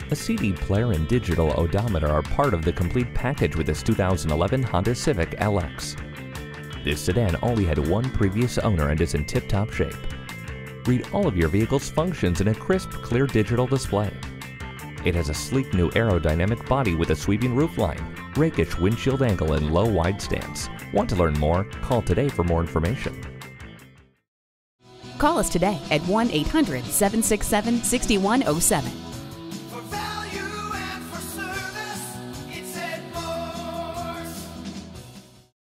A CD player and digital odometer are part of the complete package with this 2011 Honda Civic LX. This sedan only had one previous owner and is in tip-top shape. Read all of your vehicle's functions in a crisp, clear digital display. It has a sleek new aerodynamic body with a sweeping roofline, rakish windshield angle, and low wide stance. Want to learn more? Call today for more information. Call us today at 1-800-767-6107.